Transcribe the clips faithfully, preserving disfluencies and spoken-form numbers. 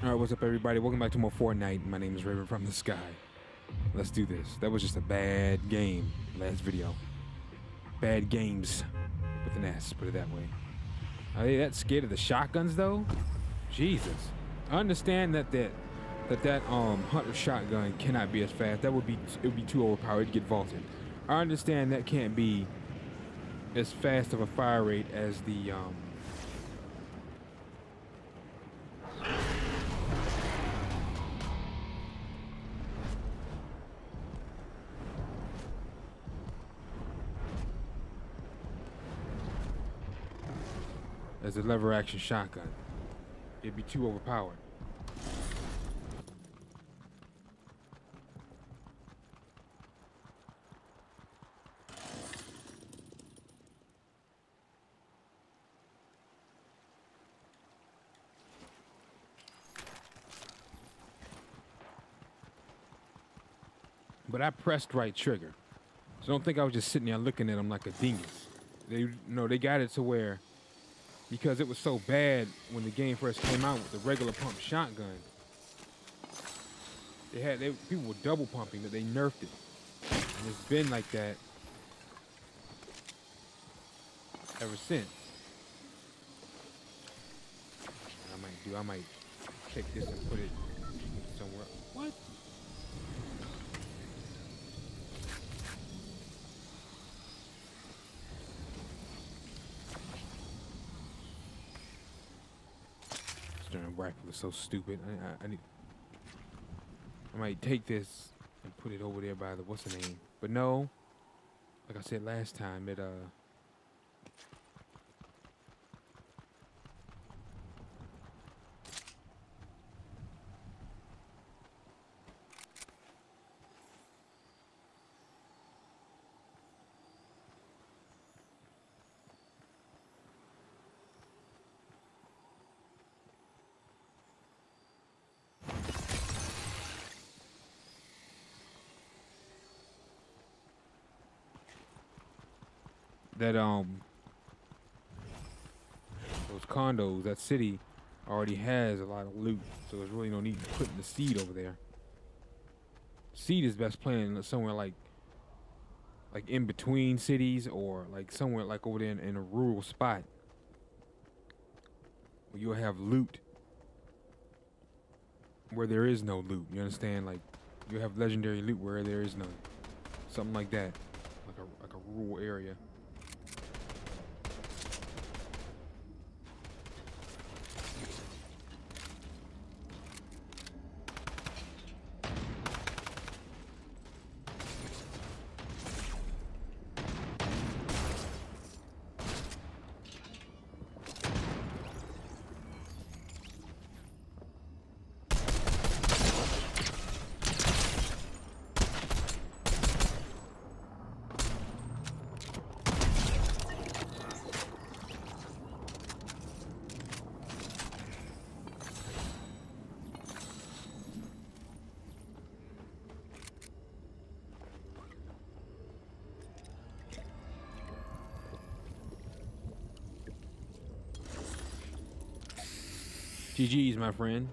Alright, what's up everybody? Welcome back to more Fortnite. My name is Raven from the Sky. Let's do this. That was just a bad game last video. Bad games with an S, put it that way. Are they that scared of the shotguns though? Jesus. I understand that that that, that um hunter shotgun cannot be as fast. That would be it would be too overpowered to get vaulted. I understand that can't be as fast of a fire rate as the um as a lever action shotgun. It'd be too overpowered. But I pressed right trigger. So don't think I was just sitting there looking at them like a dingus. They you know they got it to where, because it was so bad when the game first came out with the regular pump shotgun, they had they people were double pumping that they nerfed it. And it's been like that ever since. What I might do, I might take this and put it somewhere. What? Stern rifle is so stupid. I, I, I need. I might take this and put it over there by the what's the name? But no, like I said last time, it uh. That um those condos, that city already has a lot of loot, so there's really no need to put the seed over there. Seed is best playing somewhere like like in between cities, or like somewhere like over there in, in a rural spot where you'll have loot where there is no loot. You understand? Like you have legendary loot where there is none. Something like that, like a like a rural area. G G's, my friend.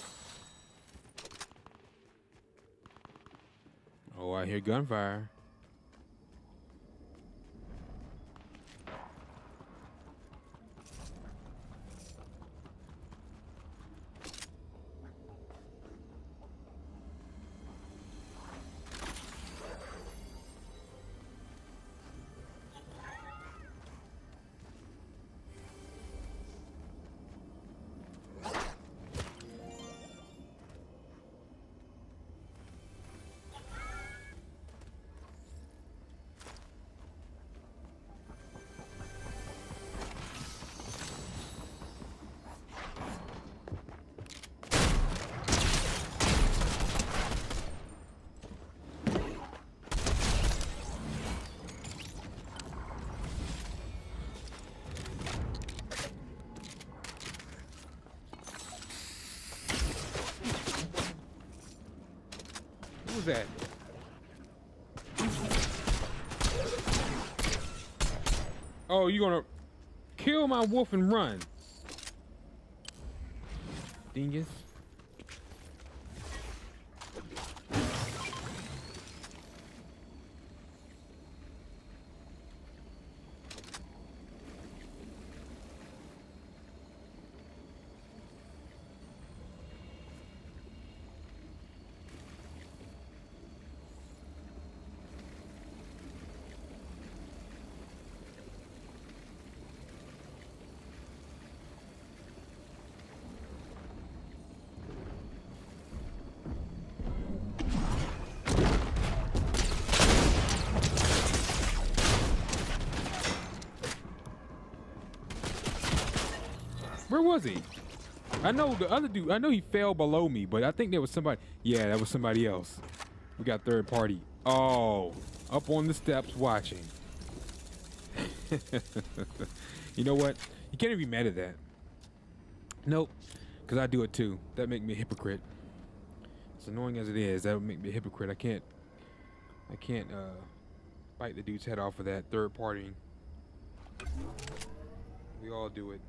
Oh, I hear gunfire. was that? Oh, you gonna kill my wolf and run? Dingus. Where was he? I know the other dude, I know he fell below me, but I think there was somebody. Yeah, that was somebody else. We got third party. Oh, up on the steps watching. You know what? You can't even be mad at that. Nope, because I do it too. That make me a hypocrite. As annoying as it is, that would make me a hypocrite. I can't, I can't uh, bite the dude's head off of that third party. We all do it.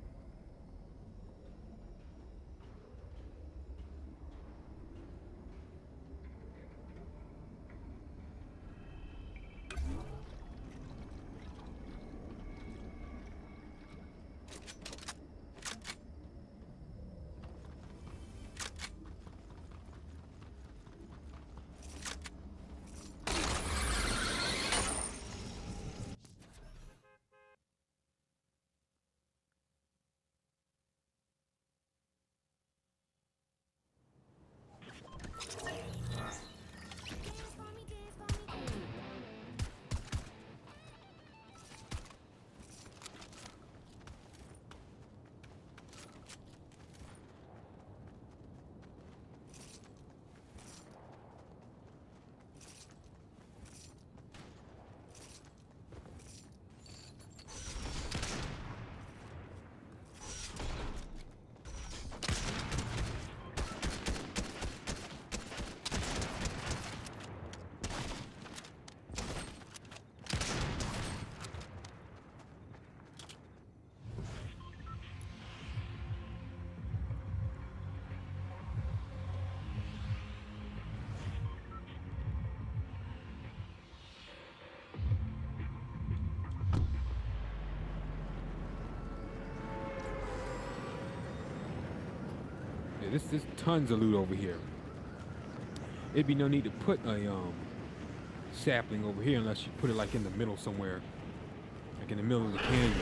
Yeah, this there's tons of loot over here. It'd be no need to put a um sapling over here unless you put it like in the middle somewhere, like in the middle of the canyon,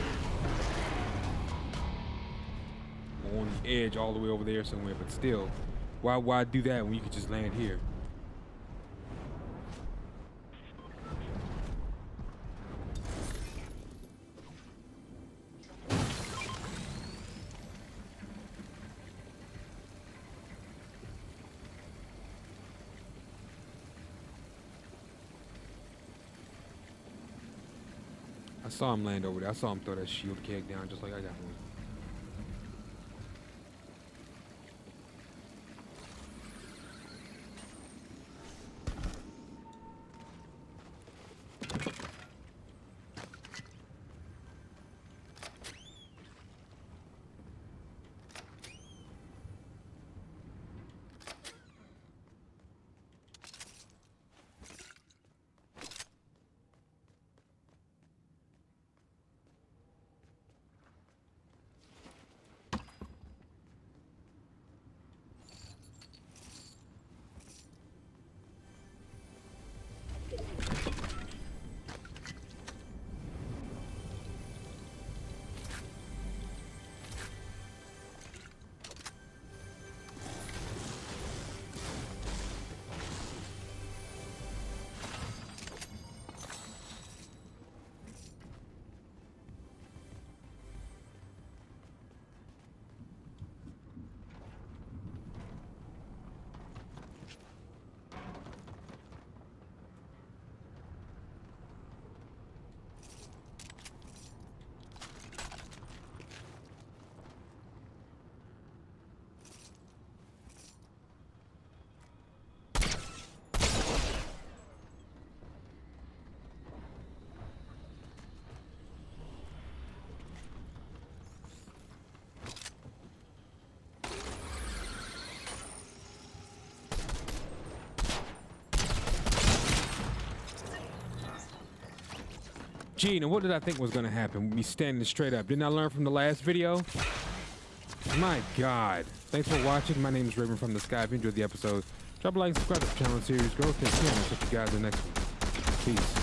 or on the edge all the way over there somewhere. But still, why why do that when you could just land here? I saw him land over there. I saw him throw that shield keg down just like I got one. Gee, now what did I think was gonna happen with me standing straight up? Didn't I learn from the last video? My God. Thanks for watching. My name is Raven from the Sky. If you enjoyed the episode, drop a like and subscribe to the channel and series growth. And see you. I'll catch you guys in the next one. Peace.